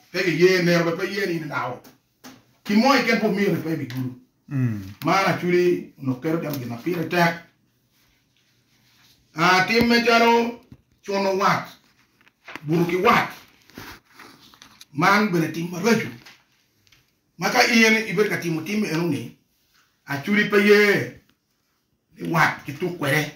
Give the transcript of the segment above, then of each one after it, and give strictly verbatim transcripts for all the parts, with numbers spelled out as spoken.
Pege ye ne ba pe ye ni now. Ki moy ken po mi ne pe bi guru. Mm. Mana chuli no kero jam gina pire tak. Ah tim me jaro chono wat. Buru ki wat. Man bere tim raju. Maka iyen iber ka timu tim enu ni. A chuli pe ye wat ki tu kwere.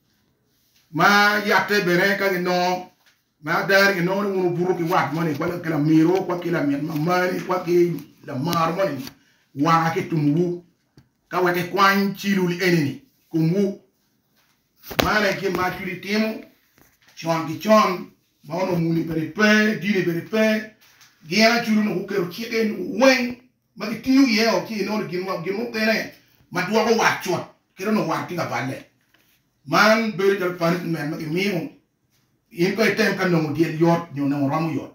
Ma yate bere ka no ma dar no no buru ki wat mani kwa kala miro kwa kila mian mani kwa ki la mar mani wa ki tumu ka wa ke kwan chilu li enini kumu mane ki ma chuli timu chon ki chon ma ono muni bere pe dire bere pe giana chulu no kero chicken wen ma ki tiu ye o ki no ki mo ki mo tere ma duwa ko wa chot kero no wa tinga vale man bere dal pan men ma ki miu in ko tem kan no diel yot nyo no ramu yot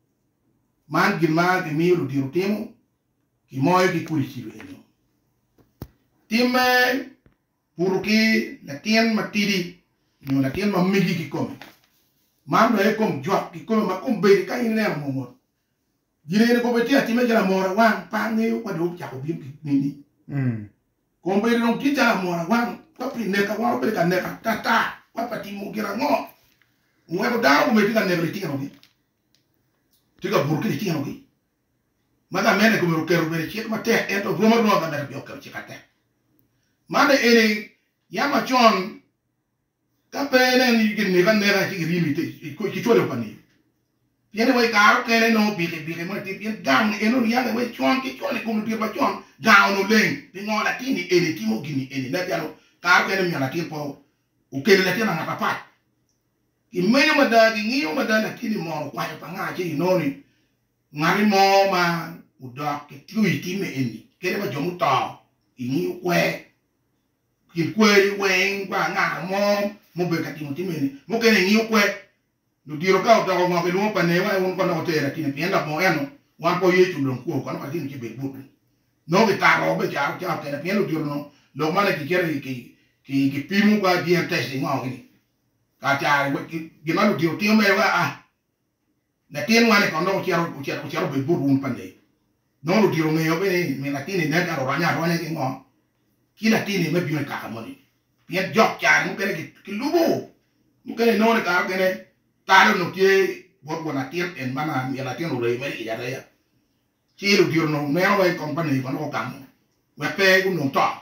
man ki ma ki miu di rutimo ki moy ki kuli chi eno time puruki la tien matidi nyo la tien ma migi ki come man do e kom jok ki come ma kom be ka in ne mo mo dire ko beti atime jala mora wan pa ne ko do ja ko bim ki ni Mm. ko be no ki jala mora wan ko pri ne ka wa pe ka ne ka tata wa pa ti mo gira ngo ngwe ko da ko me ti ka ne ti no ki ti ka burki ti no ki maga mene ko me ro kero be chi ma te en to romo no ga me ro ka chi ka te mane ene yama chon ka pe ne ni ki ne ka ne ka chi ri mi te ko chi chole pa ni Piene wai karo kene no bige bige mo ti pien gang eno yang wai chon ki chon ko ti ba chon gang no leng ti ngo la tini ene ti mo gini ene na piano karo kene mi la ti po o kene la ti na papa ki me ma da ki ngi ma da na tini mo kwa pa nga chi no ni ngari mo ma u da ki tui ti me ene kene ba jomu ta ingi kwe ki kwe wen kwa nga mo mo be ka ti mo ti me ni mo kene ngi kwe no diro ka ta ko ma ke lo pa ne wa un ko no te ra tin pienda mo eno wa po ye chu lon ko ko no ka tin ki be bu no ke ta ro be ja ja ke na piendo diro no lo ma ki kere ki ki ki pimu ka di test ngo ni ka ta ki ki ma lo diro ti me wa a na tin wa ne ko no chero chero chero be bu un pa ne no lo diro me yo be me na tin ne ka ro nya ro ne ki ngo ki na tin me bi ne ka ka mo ni pien jok cha mu ke ki ki lu bu mu ke no ne ka ke ne Taro no tie bot bona tier en mana mi la tien rei meri ya ya. Chi lu dio no me wa company ko no kam. We pe ku no ta.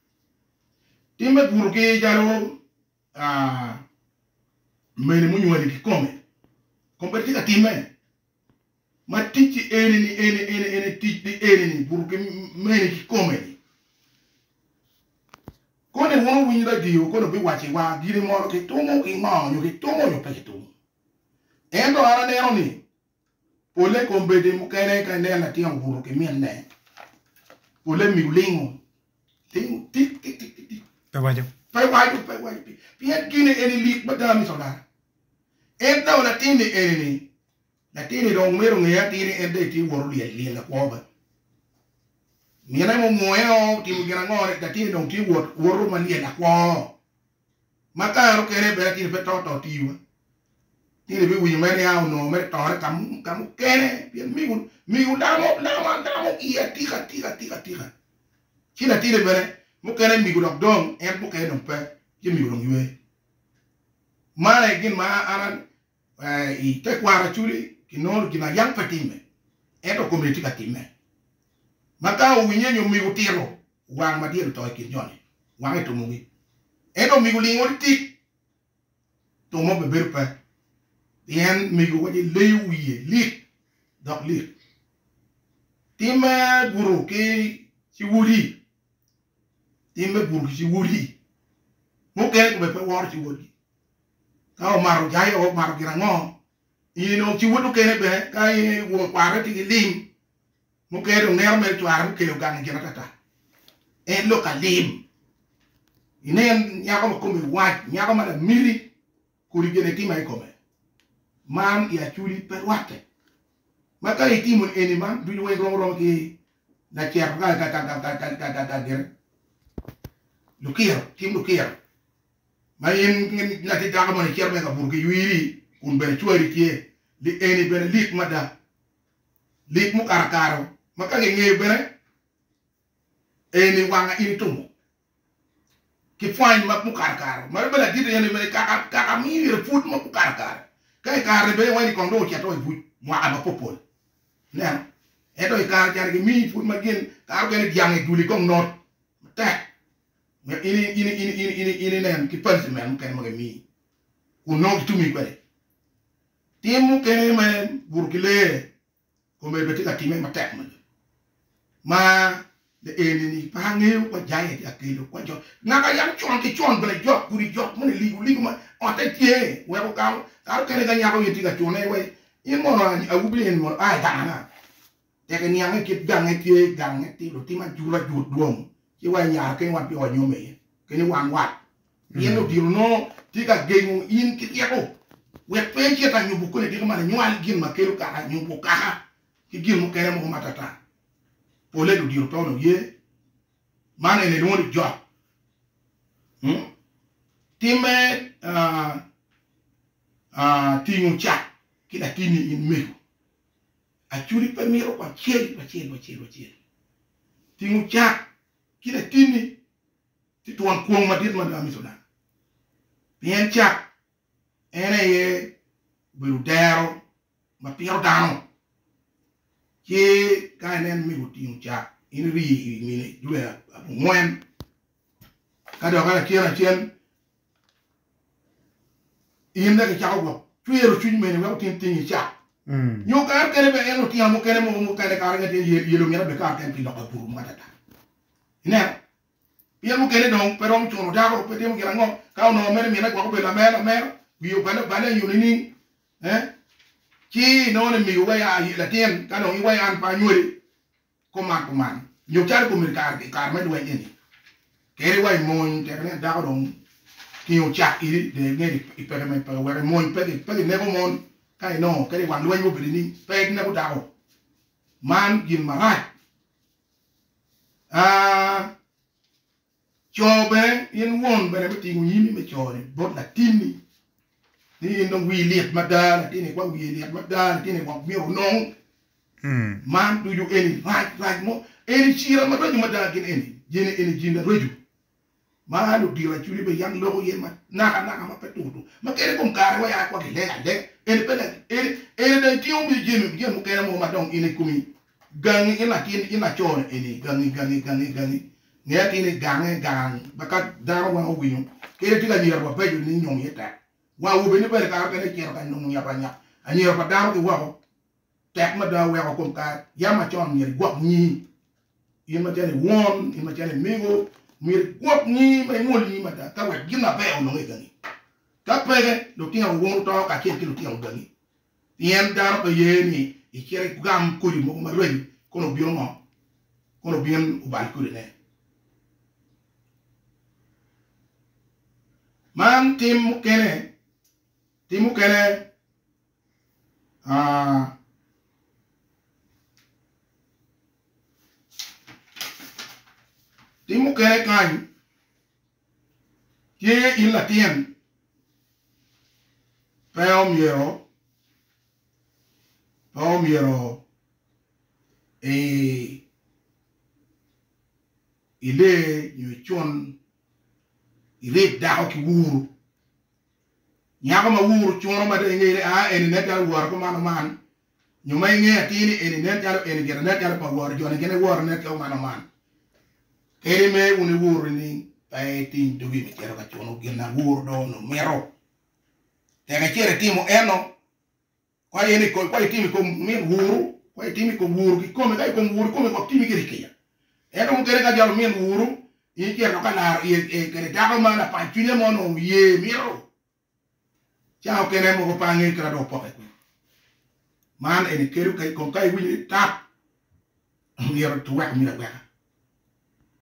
Timbe burke jalo ah me ni munyu ni ki come. Kompeti ka time. Ma tichi ene ni ene ene ene tichi ene ni burke me ni ki come ni. Ko ne wono winyi da dio ko no bi wachi wa giri mo ke tomo ki ma nyu ki tomo yo pe tomo. Endo ara ne oni ole kombe de mukene ka ne na tiang buru ke mien ne ole mi lingo ting tik tik tik tik Pe wajo. pe wajo pe wajo pien kine eni lik badami sola enda ona tini eni na tini dong mero ngia tini ende ti woru li li la kwa ba miena mo moyo ti mugina ngore da tini dong ti wor woru ma li la kwa maka ro kene be tini pe to to tiwa Tini bi wi meri au no meri tore kamu kamu kene bien migun migun damo damo damo iya tika tika tika tika kila tini bere mu kene migun dok dong en mu kene dong pe je migun yue mane gin ma aran eh i te kwara chuli kinol kina yang patime eto komre tika time maka u winyenyo migun tiro wang ma dir to kin joni wang eto mungi eto migun lingo tik to mo be ber pe Yen migu wadi lewiye lik dok lik time buru ki si wuri time buru ki si wuri mo kere ko be pe war si wuri ka o maru jai o maru kirango ino si wudu kene be ka i wo kwara ti lim mo kere ner me twar ke o gang jena tata e lo ka lim ine nyako ko mi wa nyako ma miri kuri gene ti mai ko man ya chuli perwate maka itimu eni man du we gong rong ki na cher ka ka ka ka ka ka ka ka der lukir tim lukir mayin na ti ta mo ni cher me ka burki yiri kun be chuari tie li eni ben lik mada lik mu karakaro maka nge bere eni wanga ini tumu ki fine mak mu karakaro ma bela gide yene me ka ka ka mi re foot mu karakaro kai ka re be wani kondo cha to bu mo aba popol ne e do ka ja ge mi foot ma gen ka ga ne diang e duli kong not ta me ini ini ini ini ini ini nem ki pense men kan mo ge mi ku no tu mi kwere timu kene me burkile ko me beti ka time ma tek ma ma de eni ni pa ngeu ko jaye ti akelo ko jo na ka yang chon ki chon bele jo kuri jo mo ni ligu ligu ma o te tie we ko ka ka kene ga nya ko yiti ka chon e we in mo na a ubi en mo ai da na te ka nyang ki gang e tie gang e ti lo ti ma ju la ju duom ki wa nya ke wa pi o nyo me ke ni wan wat yen no di no ti ka ge mu in ki tie ko we pe ki ta nyu bu ko ni ma nyal gin ma ke lu ka nyu bu ka ki gin mo kene mo matata pole du dio tono ye mane ne no jo hm time ah ah tingu cha kila tini in me achuri pe miro kwa cheli kwa cheli kwa cheli kwa cheli tingu cha kila tini ti tuan kuong madit ma da misona bien cha ene ye buludero ma piero dano che kanen mi gutin cha in ri mi ne due abu moen ka do ka kira chen in da ka go tuero chu me ne wa tin tin cha mm nyo ka kere be eno ti amo kere mo mo kere ka ga tin ye ye lo mi be ka ten pi do ka puru ma ta ne ye mo kere don pero mo chono da ko pe te mo kira ngo ka no me me na ko be la me la me bi o ba na ba na yu ni eh chi no ne mi wa ya la tien ka no i wa an pa nyuri ko man ko man nyo char ko mi ka ke ka me do ni ke re wa mo te ne da ko don ki o cha i de ne i pe me pe wa mo pe pe ne ko mon ka no ke re wa lo mo bi ni pe ne ko da ko man gin mara ah chobe in won be ne ti ngi mi me chore bot la tini ni no wi liet madala tini kwa wi liet madala tini kwa mi no mm man do you any right right mo any chira ma do madala kin any jene any jinda roju ma do dira chuli be yang lo ye ma na ka na ma petudu ma kere kom kare wa ya kwa ke le le any pele any any de ti o mi jene je mo kere mo ma don any kumi gang ina kin ina chon any gang gang gang gang ne tini gang gang baka daro wa o wi kere ti ga ni ba be ni nyom yeta wa wo be ni bere ka ka ne kero ka no nya pa nya ani ro pa da ko wa ko tek ma da wa ko ka ya ma chon ni gwa ni yi ma tele won yi ma tele mego mi gwa ni ma mo ni ma da ka wa gina be o no ngi gani ka pege do ti o won to ka ke ti do ti o gani yen da ko ye ni i kere gam ko ri mo ma re ko no bi o mo ko no bi en u ba ko ne man tim kene timu kene ah timu kene kan ye in la tien peo miero peo miero e ile yu chon ile dao ki wuru nyako ma wuru chono ma de ngere a eni ne dal war ko man man nyu mai nge atini eni ne dal eni gere ne dal pa war jone gene war ne ko man man kere me uni wuru ni ai tin do wi kero ka chono gena wuru do no mero te ga kere timo eno kwa eni ko kwa timi ko mi wuru kwa timi ko wuru ki ko me ga ko wuru ko me ko timi gere kiya eno mo kere ka jalo mi wuru i kero ka na e kere da ko mana pa tine mo no ye mero ciao kene mo ko pangi kra do poke man ene keru kai kon kai wi tap mi ro tuwa mi ra